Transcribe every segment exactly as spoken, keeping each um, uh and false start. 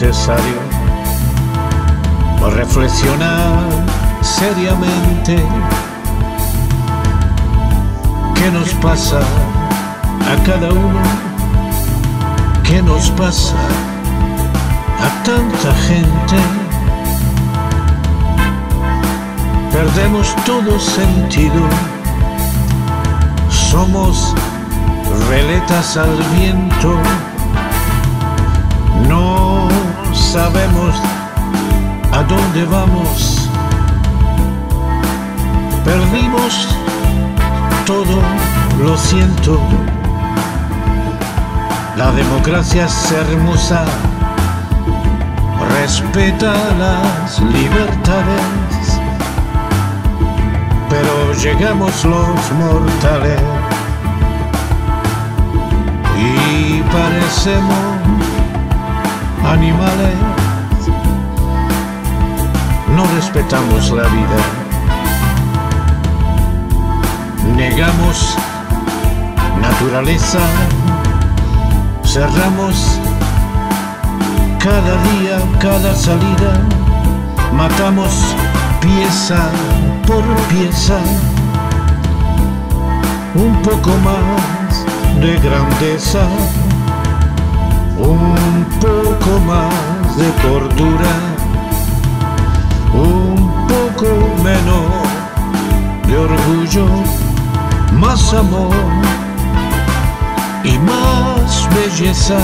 necesario reflexionar seriamente qué nos pasa a cada uno, qué nos pasa a tanta gente. Perdemos todo sentido, somos veletas al viento, no sabemos a dónde vamos, perdimos todo, lo siento. La democracia es hermosa, respeta las libertades, pero llegamos los mortales y parecemos animales. No respetamos la vida, negamos naturaleza, cerramos cada día, cada salida, matamos pieza por pieza. Un poco más de grandeza, un poco más de cordura, un poco menos de orgullo, más amor y más belleza.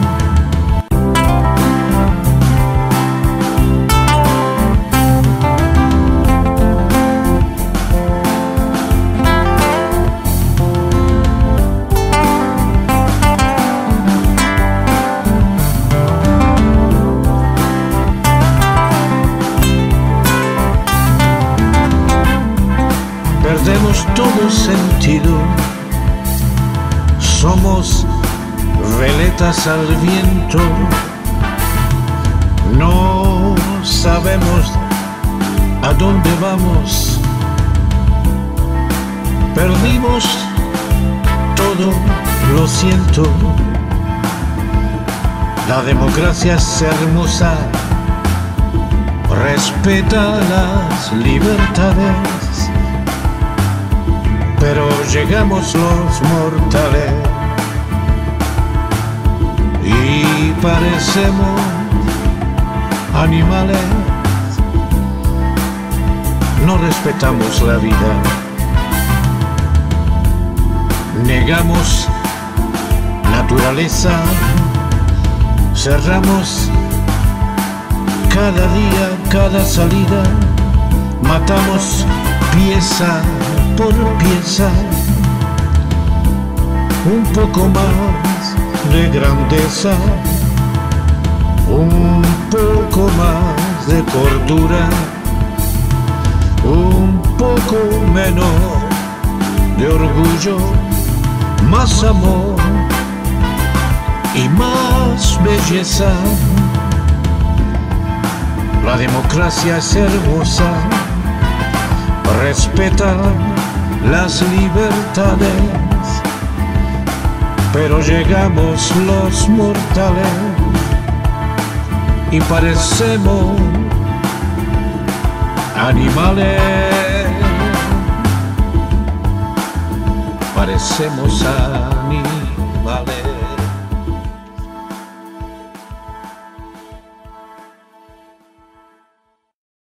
Perdemos todo sentido, somos veletas al viento, no sabemos a dónde vamos, perdimos todo, lo siento. La democracia es hermosa, respeta las libertades, pero llegamos los mortales y parecemos animales. No respetamos la vida, negamos naturaleza, cerramos cada día, cada salida, matamos pieza por pieza. Un poco más de grandeza, un poco más de cordura, un poco menos de orgullo, más amor y más belleza. La democracia es hermosa, respeta las libertades, pero llegamos los mortales y parecemos animales, parecemos animales.